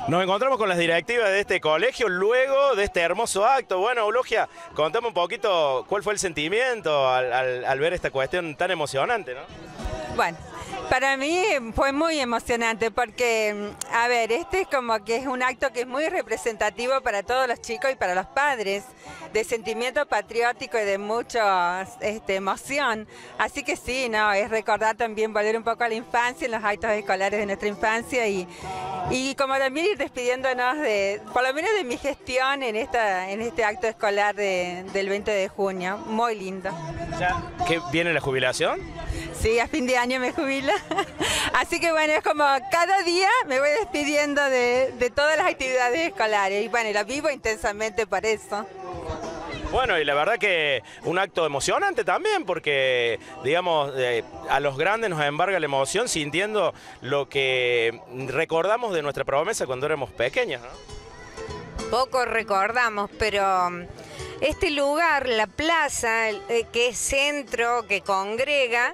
Nos encontramos con las directivas de este colegio luego de este hermoso acto. Bueno, Eulogia, contame un poquito cuál fue el sentimiento al ver esta cuestión tan emocionante, ¿no? Bueno, para mí fue muy emocionante porque, a ver, este es como que es un acto que es muy representativo para todos los chicos y para los padres, de sentimiento patriótico y de mucha emoción. Así que sí, no, es recordar también, volver un poco a la infancia, en los actos escolares de nuestra infancia y como también ir despidiéndonos de, por lo menos de mi gestión en este acto escolar del 20 de junio. Muy lindo. ¿Ya que viene la jubilación? Sí, a fin de año me jubilo. Así que bueno, es como cada día me voy despidiendo de todas las actividades escolares y bueno, lo vivo intensamente por eso. Bueno, y la verdad que un acto emocionante también, porque, digamos, a los grandes nos embarga la emoción sintiendo lo que recordamos de nuestra promesa cuando éramos pequeños, ¿no? Poco recordamos, pero este lugar, la plaza, que es centro, que congrega,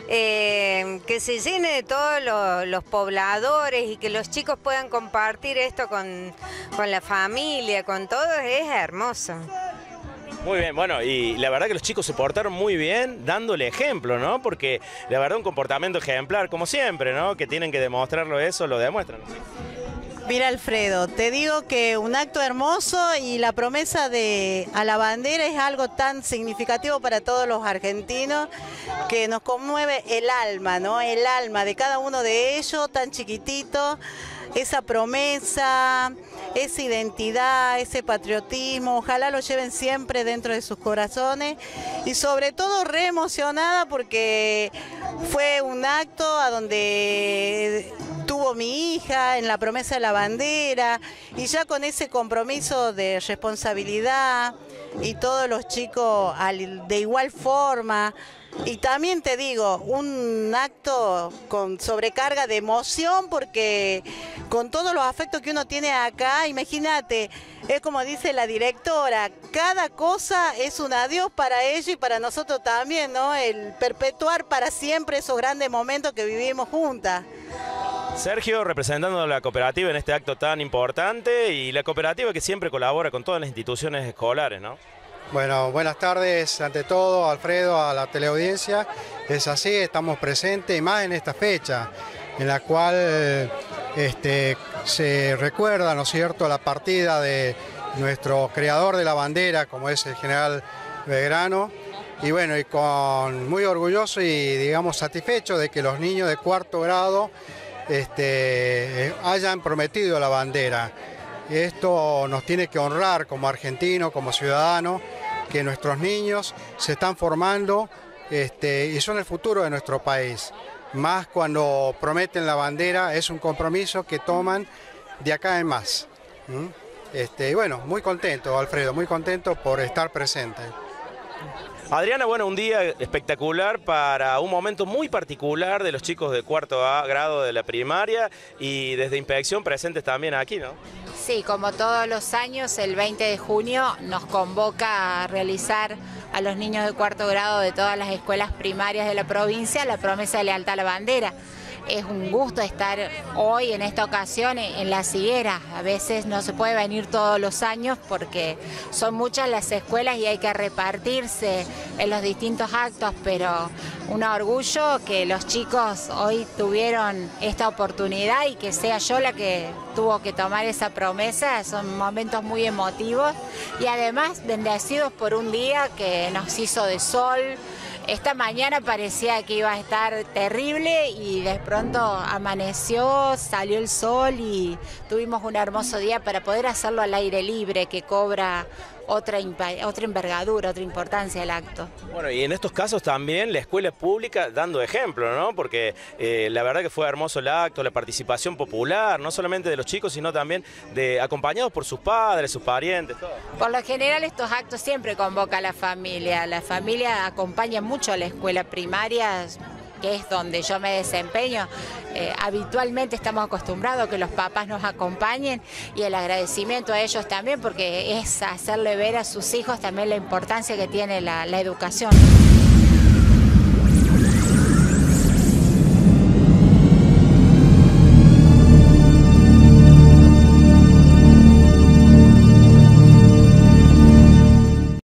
que se llene de todos los pobladores y que los chicos puedan compartir esto con la familia, con todos, es hermoso. Muy bien, bueno, y la verdad que los chicos se portaron muy bien dándole ejemplo, ¿no? Porque la verdad un comportamiento ejemplar, como siempre, ¿no? Que tienen que demostrarlo eso, lo demuestran. Mira, Alfredo, te digo que un acto hermoso y la promesa a la bandera es algo tan significativo para todos los argentinos que nos conmueve el alma, ¿no? El alma de cada uno de ellos, tan chiquitito, esa promesa, esa identidad, ese patriotismo, ojalá lo lleven siempre dentro de sus corazones y sobre todo re emocionada porque fue un acto a donde tuvo mi hija en la promesa de la bandera y ya con ese compromiso de responsabilidad y todos los chicos de igual forma. Y también te digo, un acto con sobrecarga de emoción porque con todos los afectos que uno tiene acá, imagínate, es como dice la directora, cada cosa es un adiós para ella y para nosotros también, ¿no? El perpetuar para siempre esos grandes momentos que vivimos juntas. Sergio, representando a la cooperativa en este acto tan importante y la cooperativa que siempre colabora con todas las instituciones escolares, ¿no? Bueno, buenas tardes ante todo, Alfredo, a la teleaudiencia. Es así, estamos presentes y más en esta fecha en la cual se recuerda, ¿no es cierto?, la partida de nuestro creador de la bandera, como es el general Belgrano. Y bueno, y muy orgulloso y digamos satisfecho de que los niños de cuarto grado hayan prometido la bandera. Esto nos tiene que honrar como argentinos, como ciudadanos, que nuestros niños se están formando y son el futuro de nuestro país. Más cuando prometen la bandera, es un compromiso que toman de acá en más. Y bueno, muy contento, Alfredo, muy contento por estar presente. Adriana, bueno, un día espectacular para un momento muy particular de los chicos de cuarto grado de la primaria y desde Inspección presentes también aquí, ¿no? Sí, como todos los años, el 20 de junio nos convoca a realizar a los niños de cuarto grado de todas las escuelas primarias de la provincia la promesa de lealtad a la bandera. Es un gusto estar hoy en esta ocasión en La Higuera. A veces no se puede venir todos los años porque son muchas las escuelas y hay que repartirse en los distintos actos, pero un orgullo que los chicos hoy tuvieron esta oportunidad y que sea yo la que tuvo que tomar esa promesa. Son momentos muy emotivos y además bendecidos por un día que nos hizo de sol. Esta mañana parecía que iba a estar terrible y de pronto amaneció, salió el sol y tuvimos un hermoso día para poder hacerlo al aire libre, que cobra otra envergadura, otra importancia el acto. Bueno, y en estos casos también la escuela pública dando ejemplo, ¿no? Porque la verdad que fue hermoso el acto, la participación popular, no solamente de los chicos, sino también acompañados por sus padres, sus parientes, todo. Por lo general estos actos siempre convoca a la familia acompaña mucho a la escuela primaria, que es donde yo me desempeño. Habitualmente estamos acostumbrados a que los papás nos acompañen y el agradecimiento a ellos también porque es hacerle ver a sus hijos también la importancia que tiene la educación.